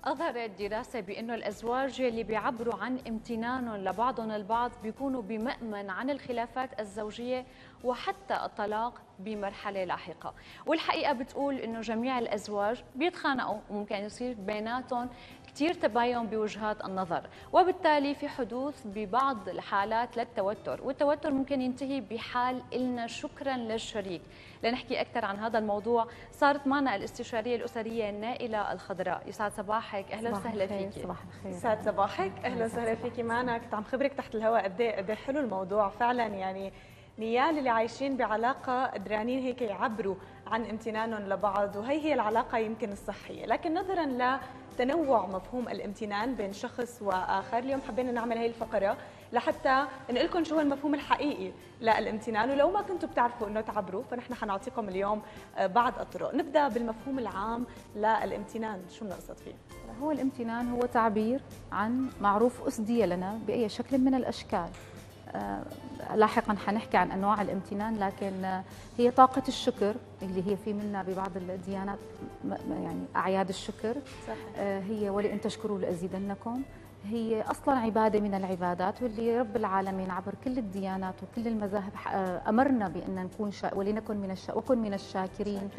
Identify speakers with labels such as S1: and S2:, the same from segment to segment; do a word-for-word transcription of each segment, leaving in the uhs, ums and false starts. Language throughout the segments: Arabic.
S1: أظهرت دراسة بأنه الأزواج اللي بيعبروا عن امتنانهم لبعضهم البعض بيكونوا بمأمن عن الخلافات الزوجية وحتى الطلاق بمرحلة لاحقة. والحقيقة بتقول أنه جميع الأزواج بيتخانقوا وممكن يصير بيناتهم كثير تباين بوجهات النظر، وبالتالي في حدوث ببعض الحالات للتوتر، والتوتر ممكن ينتهي بحال إلنا شكرا للشريك. لنحكي أكثر عن هذا الموضوع صارت معنا الاستشارية الأسرية نائلة الخضراء. يسعد صباحك، أهلا وسهلا فيكي.
S2: صباح الخير.
S3: يسعد صباحك، أهلا وسهلا فيكي معنا. كنت عم خبرك تحت الهواء قد ايه قد ايه حلو الموضوع فعلا. يعني نيال اللي عايشين بعلاقة قدرانين هيك يعبروا عن امتنانهم لبعض، وهي هي العلاقة يمكن الصحية. لكن نظرا لتنوع مفهوم الامتنان بين شخص وآخر، اليوم حبينا نعمل هي الفقرة لحتى نقول لكم شو هو المفهوم الحقيقي للامتنان، ولو ما كنتوا بتعرفوا انه تعبروا فنحن حنعطيكم اليوم بعض الطرق. نبدا بالمفهوم العام للامتنان، شو بنقصد فيه؟
S2: هو الامتنان هو تعبير عن معروف أسدي لنا بأي شكل من الأشكال. آه لاحقا حنحكي عن أنواع الامتنان، لكن آه هي طاقة الشكر اللي هي في منا ببعض الديانات، يعني أعياد الشكر. آه هي ولئن تشكروا لأزيدنكم، هي أصلا عبادة من العبادات، واللي رب العالمين عبر كل الديانات وكل المذاهب أمرنا بأن نكون شا... ولنكن من الش... وكن من الشاكرين.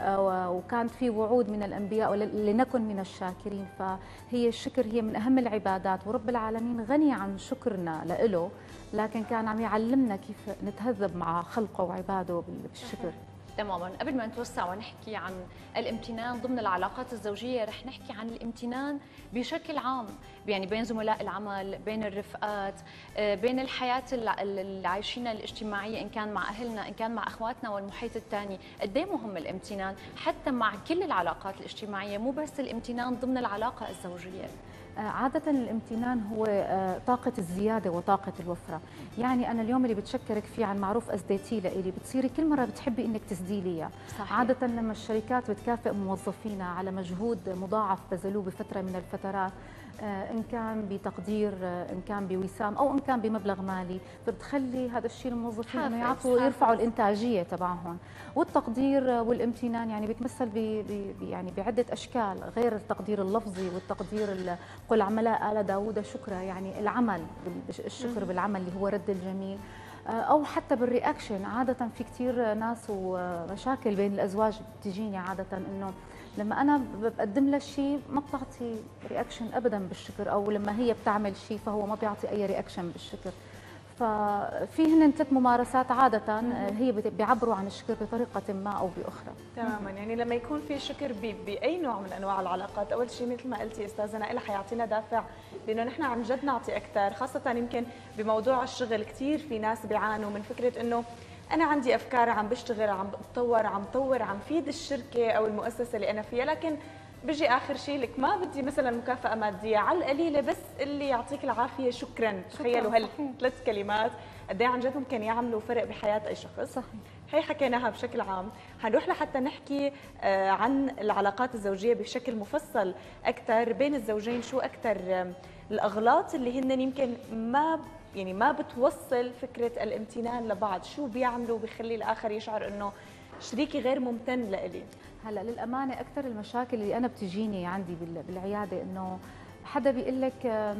S2: آه وكانت في وعود من الأنبياء لنكن من الشاكرين. فهي الشكر هي من أهم العبادات، ورب العالمين غني عن شكرنا لإله، لكن كان عم يعلمنا كيف نتهذب مع خلقه وعباده بالشكر.
S1: تماما. قبل ما نتوسع ونحكي عن الامتنان ضمن العلاقات الزوجيه، رح نحكي عن الامتنان بشكل عام، يعني بين زملاء العمل، بين الرفقات، بين الحياه اللي عايشينها الاجتماعيه، ان كان مع اهلنا، ان كان مع اخواتنا والمحيط الثاني. قد ايه مهم الامتنان حتى مع كل العلاقات الاجتماعيه، مو بس الامتنان ضمن العلاقه الزوجيه.
S2: عادة الامتنان هو طاقة الزيادة وطاقة الوفرة. يعني أنا اليوم اللي بتشكرك فيه عن معروف أسديتي لإلي، بتصيري كل مرة بتحبي إنك تسدي لي إياه. عادة لما الشركات بتكافئ موظفينها على مجهود مضاعف بذلوه بفترة من الفترات، إن كان بتقدير، إن كان بوسام، أو إن كان بمبلغ مالي، فبتخلي هذا الشيء الموظفين إنه يعطوا يرفعوا الإنتاجية تبعهم. والتقدير والامتنان يعني بيتمثل ب يعني بعدة أشكال، غير التقدير اللفظي والتقدير قل عملاء آل داوود شكرا، يعني العمل، الشكر بالعمل اللي هو رد الجميل، أو حتى بالرياكشن. عادة في كثير ناس ومشاكل بين الأزواج بتجيني عادة إنه لما أنا بقدم لها شيء ما بتعطي رياكشن أبدا بالشكر، أو لما هي بتعمل شيء فهو ما بيعطي أي رياكشن بالشكر. ففي هن ثلاث ممارسات عادة هي بيعبروا عن الشكر بطريقة ما أو بأخرى.
S3: تماما. يعني لما يكون في شكر بأي نوع من أنواع العلاقات، أول شيء مثل ما قلتي أستاذة نائلة حيعطينا دافع بأنه نحن عن جد نعطي أكثر، خاصة يمكن بموضوع الشغل. كثير في ناس بيعانوا من فكرة أنه أنا عندي أفكار، عم بشتغل، عم بتطور، عم طور، عم فيد الشركة أو المؤسسة اللي أنا فيها، لكن بيجي آخر شيء لك ما بدي مثلا مكافأة مادية، على القليلة بس اللي يعطيك العافية شكرا. تخيلوا هالثلاث كلمات قد ايه عن جد ممكن يعملوا فرق بحياة أي شخص.
S2: صحيح.
S3: هي حكيناها بشكل عام. حنروح لحتى نحكي عن العلاقات الزوجية بشكل مفصل أكثر بين الزوجين. شو أكثر الأغلاط اللي هن يمكن ما يعني ما بتوصل فكرة الامتنان لبعض؟ شو بيعملوا بيخلي الآخر يشعر إنه شريكي غير ممتن لإلي؟
S2: هلا للأمانة أكثر المشاكل اللي أنا بتجيني عندي بالعيادة إنه حدا بيقول لك،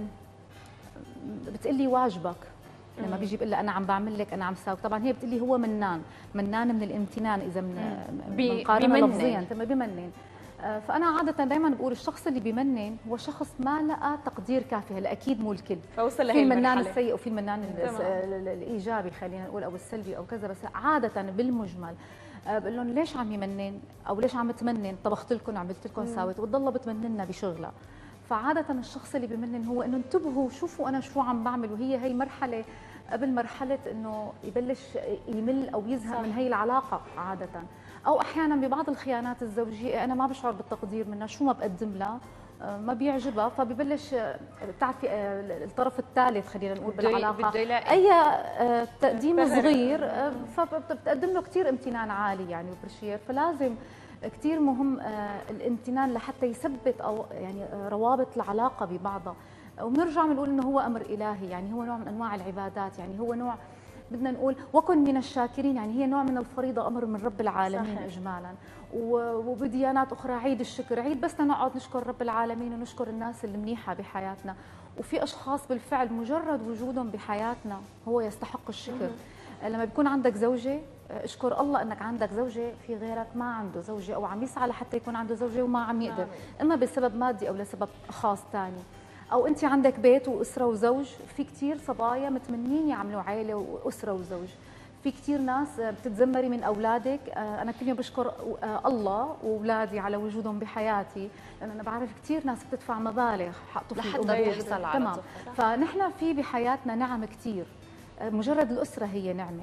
S2: بتقلي واجبك لما بيجي بيقول لها انا عم بعمل لك، انا عم ساوي. طبعا هي بتقول لي هو منان، منان من الامتنان اذا من بنقارنها لفظيا تمام بمنن. فانا عاده دائما بقول الشخص اللي بمنن هو شخص ما لقى تقدير كافي. هلا اكيد مو الكل،
S3: فوصل لهي
S2: في المنان السيء وفي المنان
S3: تمام.
S2: الايجابي خلينا نقول، او السلبي او كذا، بس عاده بالمجمل بقول لهم ليش عم يمنن او ليش عم تمنن، طبخت لكم، عملت لكم، ساويت، وتضلها بتمننا بشغلها. فعادة الشخص اللي بمنن هو انه انتبهوا شوفوا انا شو عم بعمل، وهي هي مرحلة قبل مرحلة انه يبلش يمل او يزهق من هي العلاقة عادة. او احيانا ببعض الخيانات الزوجية انا ما بشعر بالتقدير منها، شو ما بقدم لها ما بيعجبها، فببلش بتعرفي الطرف الثالث خلينا نقول بالعلاقة اي تقديم صغير فبتقدم له كثير امتنان عالي يعني وبرشير. فلازم كثير مهم الامتنان لحتى يثبت او يعني روابط العلاقه ببعضها. وبنرجع بنقول انه هو امر الهي، يعني هو نوع من انواع العبادات، يعني هو نوع بدنا نقول وكن من الشاكرين، يعني هي نوع من الفريضه، امر من رب العالمين صحيح. اجمالا. وبديانات اخرى عيد الشكر، عيد بس نقعد نشكر رب العالمين ونشكر الناس اللي منيحه بحياتنا. وفي اشخاص بالفعل مجرد وجودهم بحياتنا هو يستحق الشكر. لما بيكون عندك زوجه اشكر الله انك عندك زوجه، في غيرك ما عنده زوجه او عم يسعى لحتى يكون عنده زوجه وما عم يقدر، اما بسبب مادي او لسبب خاص ثاني. او انت عندك بيت واسره وزوج، في كثير صبايا متمنين يعملوا عائله واسره وزوج. في كثير ناس بتتذمري من اولادك، انا كل يوم بشكر الله واولادي على وجودهم بحياتي، لان انا بعرف كثير ناس بتدفع مبالغ حق طفل
S1: لحتى يحصل على
S2: تمام. فنحن في بحياتنا نعم كثير، مجرد الاسره هي نعمه.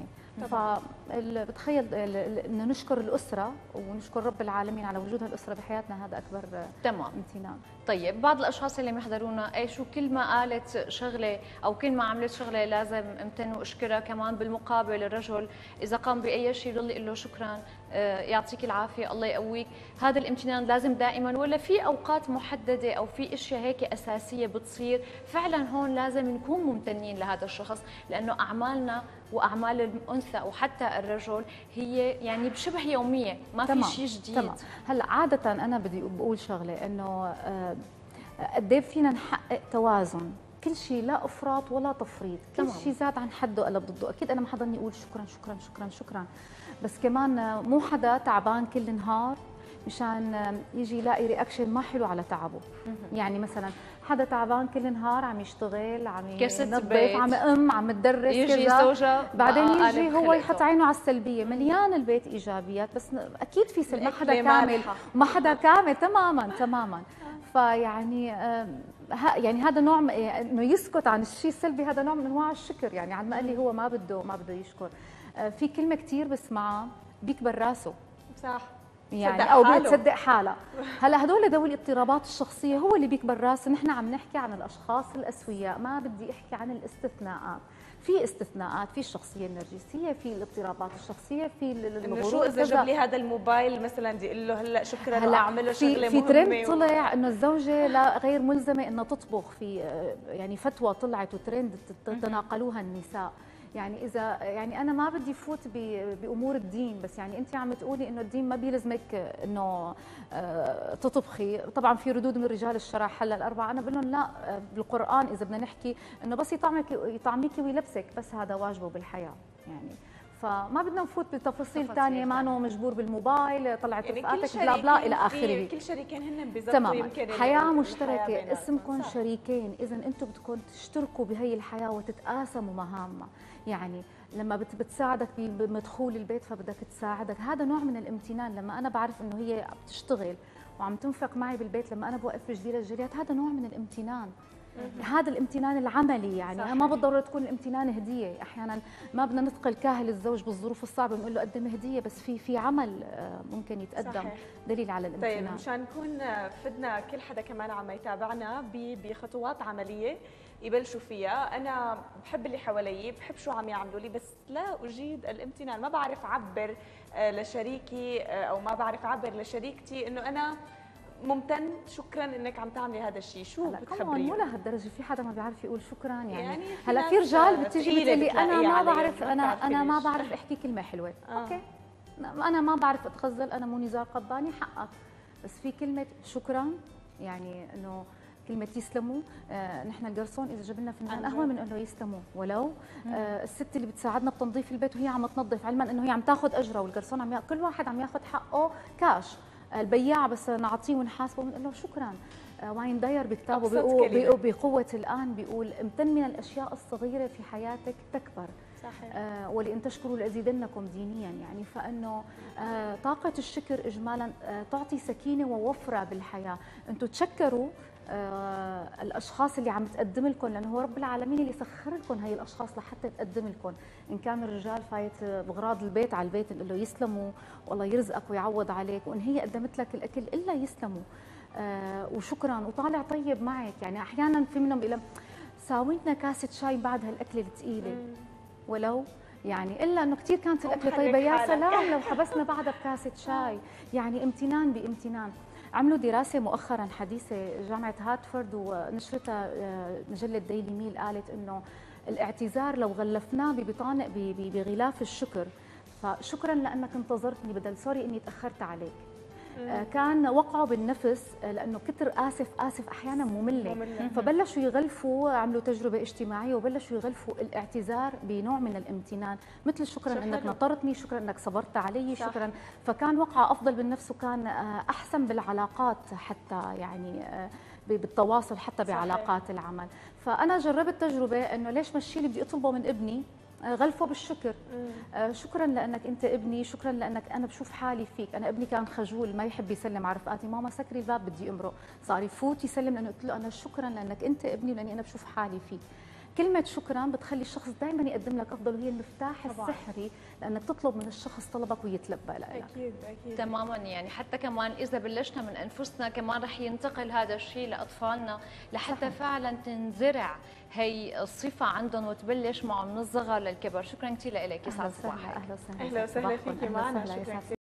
S2: فبتخيل انه نشكر الاسره ونشكر رب العالمين على وجود هالاسره بحياتنا، هذا اكبر
S1: تمام
S2: امتنان.
S1: طيب بعض الاشخاص اللي محضرونا اي شو كل ما قالت شغله او كل ما عملت شغله لازم امتن واشكرها، كمان بالمقابل الرجل اذا قام باي شيء يضل يقول له شكرا يعطيك العافيه الله يقويك، هذا الامتنان لازم دائما ولا في اوقات محدده او في اشياء هيك اساسيه بتصير فعلا هون لازم نكون ممتنين لهذا الشخص، لانه اعمالنا واعمال الانثى وحتى الرجل هي يعني بشبه يوميه، ما في شيء جديد.
S2: تمام. هلا عاده انا بدي بقول شغله انه قد ايه فينا نحقق توازن، كل شيء لا افراط ولا تفريط، كل تمام. شيء زاد عن حده قلب ضده، اكيد انا ما حضرني اقول شكرا شكرا شكرا شكرا، بس كمان مو حدا تعبان كل نهار مشان يجي يلاقي رياكشن ما حلو على تعبه. يعني مثلا حدا تعبان كل نهار عم يشتغل، عم ينظف، عم ام، عم تدرس،
S1: يجي زوجها
S2: بعدين يجي هو يحط عينه على السلبيه. مليان البيت ايجابيات بس اكيد في سلبي، ما حدا كامل، ما حدا كامل تماما تماما. فيعني يعني هذا نوع انه يسكت عن الشيء السلبي، هذا نوع من انواع الشكر. يعني على ما قال لي هو ما بده ما بده يشكر. في كلمه كثير بسمعها بيكبر راسه،
S3: صح،
S2: يعني او بتصدق حالها. هلا هدول ذوي الاضطرابات الشخصيه هو اللي بيكبر راسه. نحن عم نحكي عن الاشخاص الاسوياء، ما بدي احكي عن الاستثناءات. في استثناءات، في الشخصيه النرجسيه، في الاضطرابات الشخصيه، في الغرور.
S3: شو اذا جاب لي هذا الموبايل مثلا بدي اقول له هلا شكرا هلا اعمل له شغله
S2: مهمه. في ترند طلع انه الزوجه لا غير ملزمه انها تطبخ، في يعني فتوى طلعت وترند تناقلوها النساء. يعني اذا يعني انا ما بدي فوت بامور الدين، بس يعني انت عم تقولي انه الدين ما بيلزمك انه تطبخي. طبعا في ردود من رجال الشرع حل الاربعه، انا بقول لهم لا، بالقران اذا بدنا نحكي انه بس يطعمك يطعميكي ويلبسك، بس هذا واجبه بالحياه يعني. فما بدنا نفوت بتفاصيل ثانيه، ما انه مجبور بالموبايل، طلعت
S3: يعني
S2: رفقاتك بلا بلا الى اخره.
S3: كل شريكين هن بيظبطوا يمكن
S2: حياه مشتركه، اسمكم شريكين، اذا انتم بدكم تشتركوا بهي الحياه وتتقاسموا مهامها. يعني لما بتساعدك بمدخول البيت فبدك تساعدك، هذا نوع من الامتنان. لما انا بعرف انه هي بتشتغل وعم تنفق معي بالبيت، لما انا بوقف جدير الجريات، هذا نوع من الامتنان. هذا الامتنان العملي. يعني صحيح. ما بالضروره تكون الامتنان هديه، احيانا ما بدنا نثقل كاهل الزوج بالظروف الصعبه بنقول له قدم هديه، بس في في عمل ممكن يتقدم صحيح. دليل على الامتنان.
S3: طيب مشان نكون فدنا كل حدا كمان عم يتابعنا بخطوات عمليه يبلشوا فيها. انا بحب اللي حوالي، بحب شو عم يعملوا لي، بس لا اجيد الامتنان، ما بعرف اعبر لشريكي او ما بعرف اعبر لشريكتي انه انا ممتن، شكرا انك عم تعملي هذا الشيء. شو بتخبريني؟
S2: مو لهالدرجه، في حدا ما بيعرف يقول شكرا يعني, يعني هلا في رجال بتيجي بتقلي انا ما بعرف انا انا ما بعرف احكي كلمه حلوه. آه. اوكي انا ما بعرف اتغزل، انا مو نزار قباني، حقك. بس في كلمه شكرا، يعني انه كلمة يسلموا. آه نحن الجرسون إذا جاب لنا فنجان قهوة بنقول له يسلموا، ولو آه الست اللي بتساعدنا بتنظيف البيت وهي عم تنظف، علما إنه هي عم تاخذ أجرها، والجرسون عم كل واحد عم ياخذ حقه كاش. البياع بس نعطيه ونحاسبه بنقول له شكرا. آه واين داير بكتابه بيقول بقوة الآن بيقول امتن من الأشياء الصغيرة في حياتك تكبر. صحيح. آه ولئن تشكروا لأزيدنكم دينيا. يعني فانه آه طاقه الشكر اجمالا آه تعطي سكينه ووفره بالحياه. انتم تشكروا آه الاشخاص اللي عم تقدم لكم، لانه هو رب العالمين اللي سخر لكم هي الاشخاص لحتى تقدم لكم. ان كان الرجال فايت بغراض البيت على البيت نقول له يسلموا والله يرزقك ويعوض عليك، وان هي قدمت لك الاكل الا يسلموا آه وشكرا وطالع طيب معك. يعني احيانا في منهم بيقول ساوي لنا كاسه شاي بعد هالاكله الثقيله، ولو يعني الا انه كثير كانت الاكله طيبه، يا سلام لو حبسنا بعدها بكاسه شاي. يعني امتنان بامتنان. عملوا دراسه مؤخرا حديثه جامعه هارتفورد ونشرتها مجله ديلي ميل، قالت انه الاعتذار لو غلفناه ببطانه بغلاف الشكر، فشكرا لانك انتظرتني بدل سوري اني تاخرت عليك. آه كان وقعوا بالنفس لانه كتر اسف اسف احيانا ممله، مملة. فبلشوا يغلفوا، عملوا تجربه اجتماعيه وبلشوا يغلفوا الاعتذار بنوع من الامتنان، مثل شكرا شو انك حلو. نطرتني، شكرا انك صبرت علي، صح. شكرا. فكان وقع افضل بالنفس وكان آه احسن بالعلاقات، حتى يعني آه بالتواصل، حتى بعلاقات صحيح. العمل. فانا جربت تجربه انه ليش مشي اللي بدي اطلبه من ابني غلفه بالشكر. آه شكرا لانك انت ابني، شكرا لانك انا بشوف حالي فيك. انا ابني كان خجول ما يحب يسلم على رفقاتي، ماما سكري الباب بدي امرق، صار يفوت يسلم لانه قلت له انا شكرا لانك انت ابني ولاني انا بشوف حالي فيك. كلمة شكرا بتخلي الشخص دائما يقدم لك افضل، وهي المفتاح طبعا. السحري لانك تطلب من الشخص طلبك ويتلبى لك.
S3: اكيد اكيد
S1: تماما. يعني حتى كمان اذا بلشنا من انفسنا كمان رح ينتقل هذا الشيء لاطفالنا، لحتى صحيح. فعلا تنزرع هي الصفة عندهم وتبلش معهم من الصغر للكبر. شكرا كثير لك، يسعد صباحك.
S2: اهلا وسهلا
S3: اهلا وسهلا فيكي معنا. شكرا.